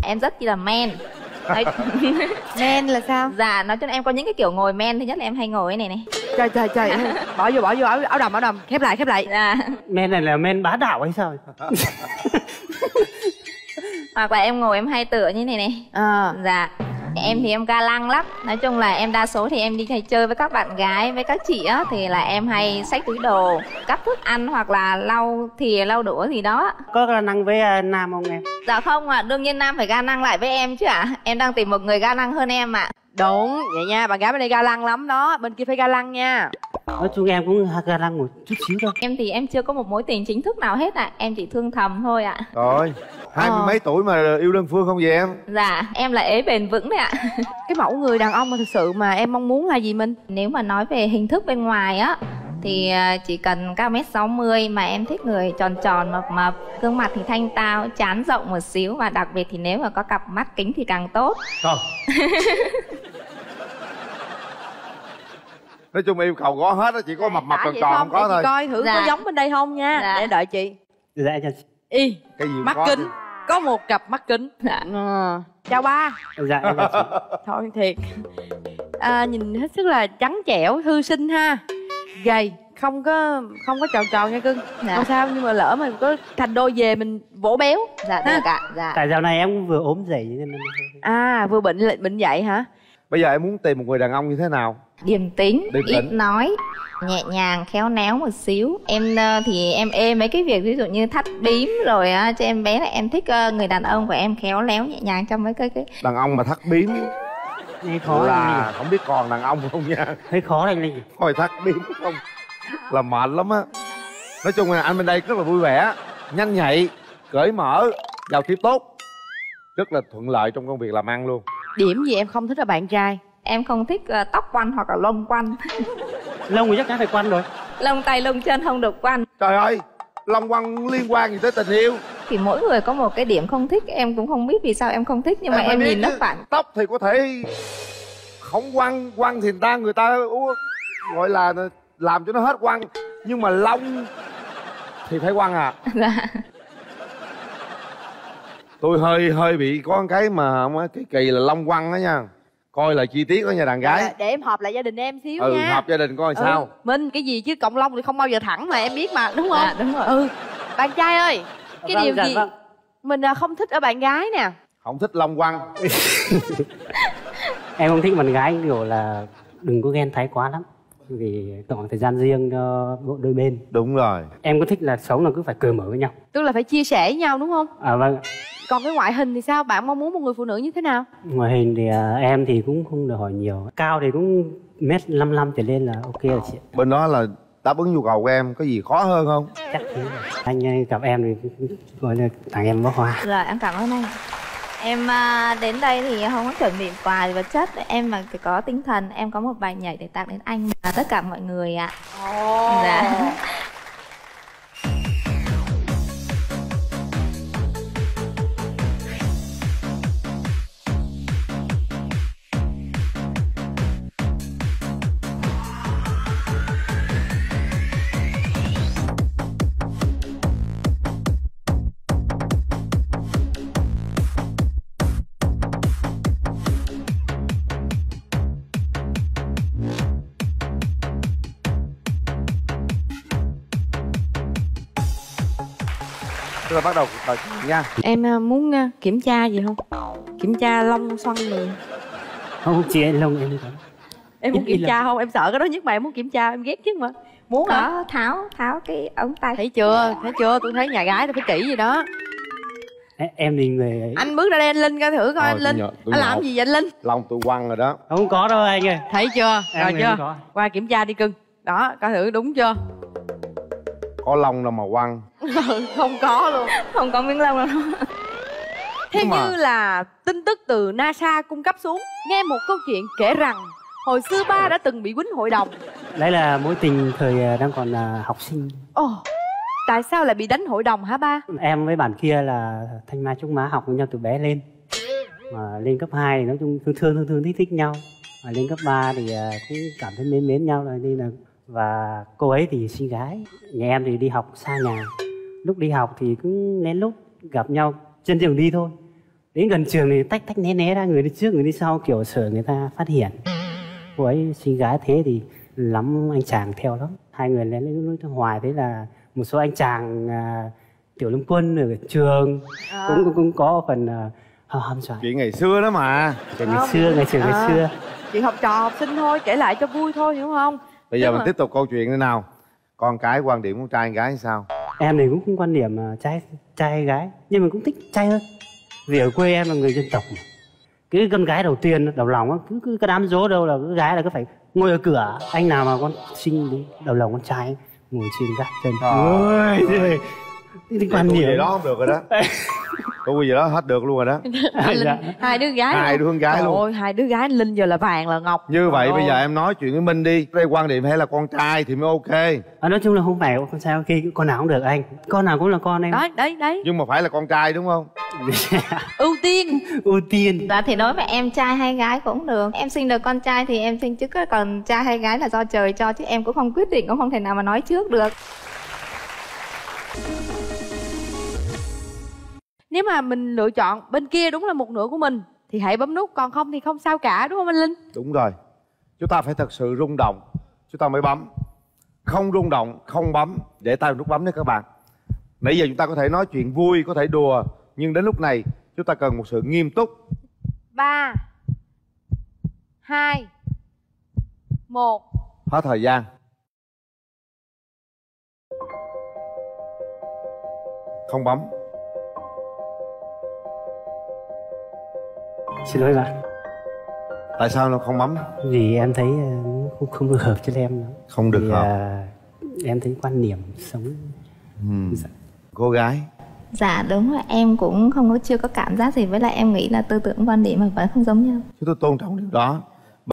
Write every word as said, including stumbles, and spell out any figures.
em rất chi là men. Nói... Men là sao? Dạ, nói chung là em có những cái kiểu ngồi men. Thứ nhất là em hay ngồi cái này này. Trời trời trời, bỏ vô bỏ vô áo, áo đầm áo đầm, khép lại khép lại. Dạ. Men này là men bá đạo hay sao? Hoặc là em ngồi em hay tựa như này này. À. Dạ. Em thì em ga lăng lắm. Nói chung là em đa số thì em đi hay chơi với các bạn gái, với các chị á, thì là em hay xách túi đồ, cắt thức ăn hoặc là lau thìa lau đũa gì đó. Có ga năng với uh, nam không em? Dạ không ạ, à, đương nhiên nam phải ga năng lại với em chứ ạ. À. Em đang tìm một người ga năng hơn em ạ. À. Đúng, vậy nha, bạn gái bên đây ga lăng lắm đó, bên kia phải ga lăng nha. Nói chung em cũng ga lăng một chút xíu thôi. Em thì em chưa có một mối tình chính thức nào hết ạ. À. Em chỉ thương thầm thôi ạ. À. Rồi, hai mươi ờ. mấy tuổi mà yêu đơn phương không vậy em? Dạ, em là ế bền vững đấy ạ. À. Cái mẫu người đàn ông mà thực sự mà em mong muốn là gì Minh? Nếu mà nói về hình thức bên ngoài á, thì chỉ cần cao mét sáu mươi mà em thích người tròn tròn mập mập, gương mặt thì thanh tao, trán rộng một xíu, và đặc biệt thì nếu mà có cặp mắt kính thì càng tốt. Không. Nói chung yêu cầu có hết á, chỉ có mập mập tròn tròn không có thôi. Coi thử dạ. có giống bên đây không nha. Dạ. Để đợi chị. Dạ cho Y. Cái gì mắt kính. Chứ. Có một cặp mắt kính. Dạ. À. Chào ba. Dạ em chào chị. Thôi thiệt. À, nhìn hết sức là trắng trẻo, thư sinh ha. Gầy, không có không có tròn tròn nha cưng. Dạ. Không sao, nhưng mà lỡ mà có thành đôi về mình vỗ béo. Dạ được ạ. Dạ. Tại dạo này em cũng vừa ốm dậy nên. À, vừa bệnh bệnh dậy hả? Bây giờ em muốn tìm một người đàn ông như thế nào? Điềm tĩnh, Điềm ít tĩnh. nói, nhẹ nhàng, khéo léo một xíu. Em thì em ê mấy cái việc ví dụ như thắt bím rồi á, cho em bé là em thích người đàn ông của em khéo léo nhẹ nhàng trong mấy cái cái. Đàn ông mà thắt bím Nghe khó là không biết còn đàn ông không nha. Thấy khó anh Linh. Thôi thắt bím không là mệt lắm á. Nói chung là anh bên đây rất là vui vẻ, nhanh nhạy, cởi mở, giao tiếp tốt, rất là thuận lợi trong công việc làm ăn luôn. Điểm gì em không thích ở bạn trai? Em không thích uh, tóc quăn hoặc là lông quăn. Lông thì chắc chắn phải quăn rồi. Lông tay lông chân không được quăn. Trời ơi, lông quăn liên quan gì tới tình yêu? Thì mỗi người có một cái điểm không thích, em cũng không biết vì sao em không thích, nhưng mà em, em nhìn nó phản. Tóc thì có thể không quăn, quăn thì người ta người ta gọi là làm cho nó hết quăn, nhưng mà lông thì phải quăn à. Dạ. Tôi hơi hơi bị có cái mà cái kỳ là lông quăn đó nha. Coi là chi tiết đó nha đàn gái. Để, để em họp lại gia đình em xíu ừ, nha. Ừ, họp gia đình coi ừ. sao. Minh, cái gì chứ cộng lông thì không bao giờ thẳng mà em biết mà, đúng không? Dạ, đúng rồi. Ừ. Bạn trai ơi, cái vâng, điều dạ, gì vâng. mình không thích ở bạn gái nè? Không thích lông quăn. Em không thích bạn gái kiểu là đừng có ghen thái quá lắm, vì chọn thời gian riêng cho đôi bên. Đúng rồi. Em có thích là sống là cứ phải cởi mở với nhau. Tức là phải chia sẻ với nhau đúng không? À vâng. Còn cái ngoại hình thì sao? Bạn mong muốn một người phụ nữ như thế nào? Ngoại hình thì à, em thì cũng không được hỏi nhiều. Cao thì cũng mét năm lăm trở lên là ok rồi chị. Bên đó là đáp ứng nhu cầu của em, có gì khó hơn không? Chắc thế. Anh gặp em thì gọi là tặng em bó hoa. Rồi em cảm ơn anh. Em đến đây thì không có chuẩn bị quà vật chất, em mà phải có tinh thần. Em có một bài nhảy để tặng đến anh và tất cả mọi người ạ. Oh. Dạ. Chúng ta bắt đầu cuộc trò chuyện nha. Em muốn kiểm tra gì không? Kiểm tra lông xoăn người. Không chị em lông em đi đó. Em muốn kiểm tra không? Em sợ cái đó nhất mà em muốn kiểm tra, em ghét chứ mà. Muốn có hả? tháo tháo cái ống tay. Thấy chưa? Thấy chưa? Tôi thấy nhà gái tôi phải kỹ gì đó. Em thì người ấy. Anh bước ra đây anh Linh coi thử coi. Thôi, anh Linh nhờ, anh làm nhậu. gì vậy anh Linh? Lông tôi quăng rồi đó. Không có đâu anh ơi. Thấy chưa? Em Rồi chưa? có. Qua kiểm tra đi cưng. Đó, coi thử đúng chưa? Có lông đâu mà quăng. Không có luôn. Không có miếng lông đâu. Theo mà... như là tin tức từ NASA cung cấp xuống, nghe một câu chuyện kể rằng hồi xưa ba đã từng bị quýnh hội đồng. Đấy là mối tình thời đang còn là học sinh. Ồ, oh, tại sao lại bị đánh hội đồng hả ba? Em với bạn kia là thanh mai trúc mã, học với nhau từ bé lên. Mà lên cấp hai thì nói chung thương thương thương thương thích thích nhau. Mà lên cấp ba thì cũng cảm thấy mến mến nhau rồi nên là. Và cô ấy thì sinh gái, nhà em thì đi học xa nhà. Lúc đi học thì cũng lén lút gặp nhau trên đường đi thôi. đến gần trường thì tách tách né né ra, người đi trước người đi sau, kiểu sợ người ta phát hiện. Cô ấy xinh gái thế thì lắm anh chàng theo lắm. Hai người lén lén lút hoài, thế là một số anh chàng à, tiểu lâm quân ở trường à. cũng, cũng cũng có phần uh, hâm dọa. Chuyện ngày xưa đó mà. Chuyện ngày xưa, ngày xưa, à. ngày xưa. Chuyện học trò học sinh thôi, kể lại cho vui thôi, hiểu không? Bây giờ Đúng mình rồi. tiếp tục câu chuyện nữa nào. Con cái quan điểm của trai hay gái sao? Em thì cũng không quan điểm uh, trai trai hay gái, nhưng mình cũng thích trai hơn. Vì ở quê em là người dân tộc mà. Cái con gái đầu tiên đầu lòng cứ, cứ cái đám dỗ đâu là cái gái là cứ phải ngồi ở cửa. Anh nào mà con sinh đi đầu lòng con trai ngồi trên gác chân. Ôi trời, cái quan điểm vậy đó không được rồi đó. Tôi gì đó hết được luôn rồi đó. Linh, hai đứa gái hai đứa con gái Trời luôn. Ôi, hai đứa gái Linh giờ là vàng là ngọc. Như vậy Trời bây giờ ơi. em nói chuyện với Minh đi. Đây quan điểm hay là con trai thì mới ok. À, nói chung là không phải con trai ok, con nào cũng được anh. Con nào cũng là con em. Đấy, đấy, đấy. Nhưng mà phải là con trai đúng không? Ưu tiên. Ưu tiên. Dạ thì đối với em trai hay gái cũng được. Em sinh được con trai thì em sinh, chứ còn trai hay gái là do trời cho, chứ em cũng không quyết định, cũng không thể nào mà nói trước được. Nếu mà mình lựa chọn bên kia đúng là một nửa của mình thì hãy bấm nút, còn không thì không sao cả, đúng không anh Linh? Đúng rồi. Chúng ta phải thật sự rung động chúng ta mới bấm. Không rung động không bấm. Để tay vào nút bấm đấy các bạn. Nãy giờ chúng ta có thể nói chuyện vui, có thể đùa, nhưng đến lúc này chúng ta cần một sự nghiêm túc. Ba, hai, một. Hết thời gian. Không bấm. Xin lỗi bạn. Tại sao nó không bấm? Vì em thấy uh, không, không được hợp cho em. Không được Vì, hợp. uh, em thấy quan niệm sống. Ừ. Dạ. Cô gái. Dạ đúng rồi, em cũng không có chưa có cảm giác gì, với lại em nghĩ là tư tưởng quan điểm mà vẫn không giống nhau. Chúng tôi tôn trọng điều đó.